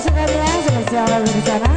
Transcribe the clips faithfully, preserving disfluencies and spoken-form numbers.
sekalian, selamat di sana.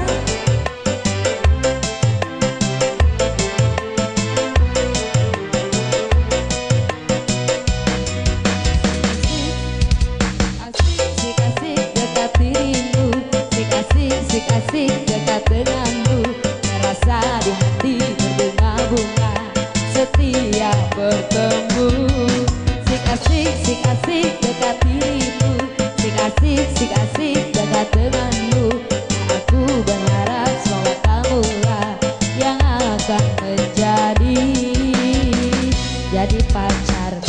Asik dekat denganmu, merasa di hati berbunga-bunga setiap bertemu. Sik asik, sik asik dekat dirimu, sik asik, sik asik dekat denganmu. Aku berharap semoga kamulah yang akan menjadi jadi pacarku.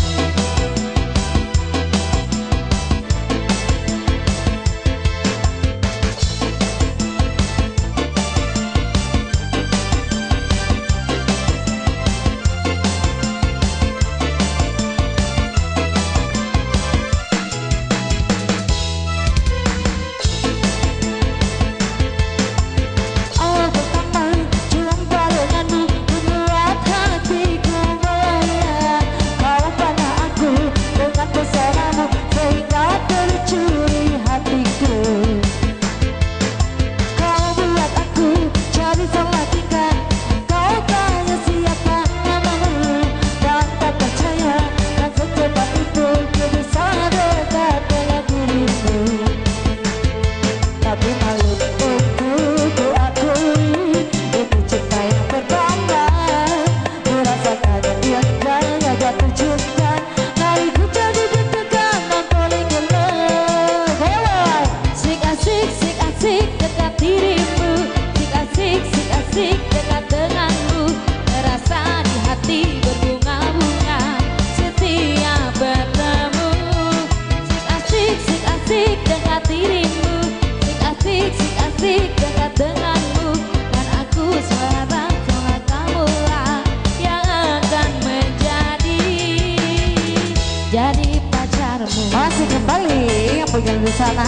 Jadi pacarmu. Masih kembali yang bagian di sana.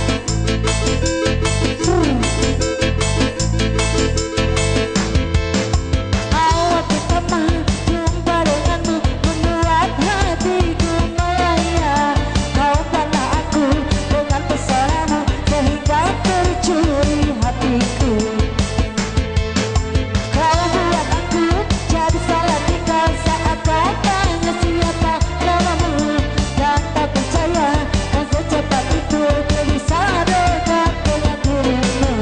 Hmm. Awal pertama jumpa denganmu membuat hatiku melayang. Kau pandang aku dengan pesonamu sehingga tercuri hatiku. Kau buat aku jadi salah tinggal saat kau tanya siapa namamu. Dan tak percaya kan secepat itu kau bisa dekat dengan dirimu.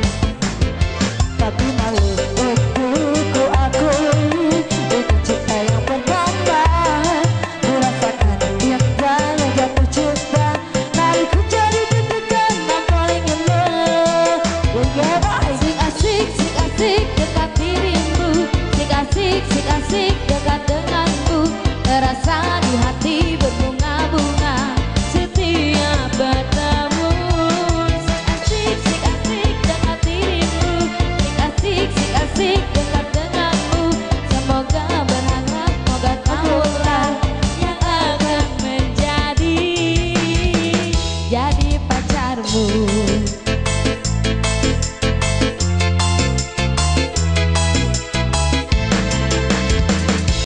Tapi malu untuk ku akui itu cinta yang pertama. Ku rasakan indahnya jatuh cinta. Mari ku jadi deg-degan dan paling indah. Yeah, boy. Sik asik, sik asik dekat dirimu, sik asik, sik asik dekat denganmu, terasa